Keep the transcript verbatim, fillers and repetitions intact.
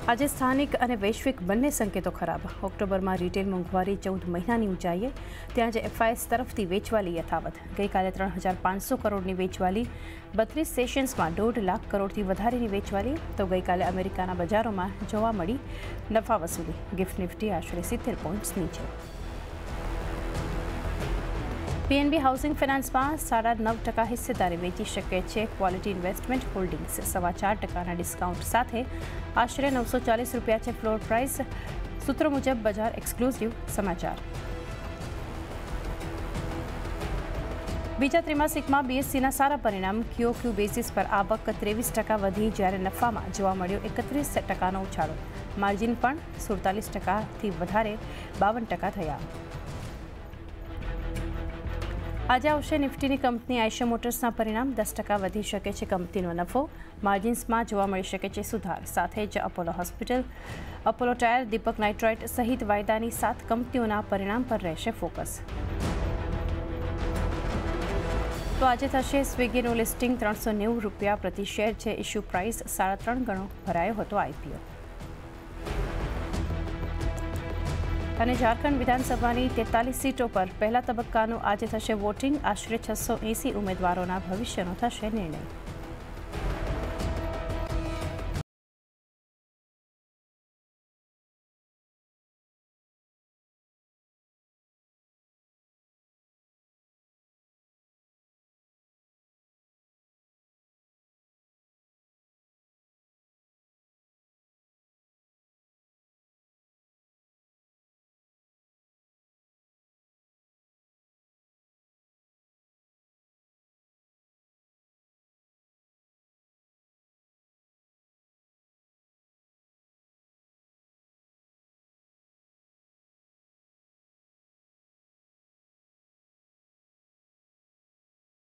આજે સ્થાનિક અને વૈશ્વિક બંને સંકેતો ખરાબ. ઓક્ટોબરમાં રિટેલ મોંઘવારી ચૌદ મહિનાની ઊંચાઈએ, ત્યાં જ એફઆઈએસ તરફથી વેચવાલી યથાવત. ગઈકાલે ત્રણ હજાર પાંચસો કરોડની વેચવાલી, બત્રીસ સેશન્સમાં દોઢ લાખ કરોડથી વધારેની વેચવાલી. તો ગઈકાલે અમેરિકાના બજારોમાં જોવા મળી નફા વસૂલી. ગિફ્ટ નિફ્ટી આશરે સિત્તેર પોઈન્ટ્સ નીચે. પીએનબી હાઉસિંગ ફાઇનાન્સમાં સાડા નવ ટકા હિસ્સેદારી વેચી શકે છે. ક્વોલિટી ઇન્વેસ્ટમેન્ટ હોલ્ડિંગ્સ સવા ચાર ટકાના ડિસ્કાઉન્ટ સાથે આશરે નવસો ચાલીસ રૂપિયા છે ફ્લોર પ્રાઇસ. સૂત્રો મુજબ બજાર એક્સક્લુઝિવ સમાચાર. બીજા ત્રિમાસિકમાં બીએસસીના સારા પરિણામ. ક્યુઓક્યુ બેસિસ પર આવક ત્રેવીસ ટકા વધી, જ્યારે નફામાં જોવા મળ્યો એકત્રીસ ટકાનો ઉછાળો. માર્જિન પણ સુડતાલીસ ટકાથી વધારે બાવન ટકા થયા. આજે આવશે નિફ્ટીની કંપની આયશા મોટર્સના પરિણામ. દસ ટકા વધી શકે છે કંપનીનો નફો. માર્જિન્સમાં જોવા મળી શકે છે સુધાર. સાથે જ Apollo hospital, Apollo tyre, Deepak nitrite સહિત વાયદાની સાત કંપનીઓના પરિણામ પર રહેશે ફોકસ. તો આજે થશે સ્વિગીનું લિસ્ટિંગ. ત્રણસો નેવું રૂપિયા પ્રતિ શેર છે ઇશ્યુ પ્રાઇસ. સાડા ત્રણ ગણો ભરાયો હતો આઈપીઓ. અને ઝારખંડ વિધાનસભાની તેતાલીસ સીટો પર પહેલા તબક્કાનું આજે થશે વોટિંગ. આશરે છસો એંસી ઉમેદવારોના ભવિષ્યનો થશે નિર્ણય.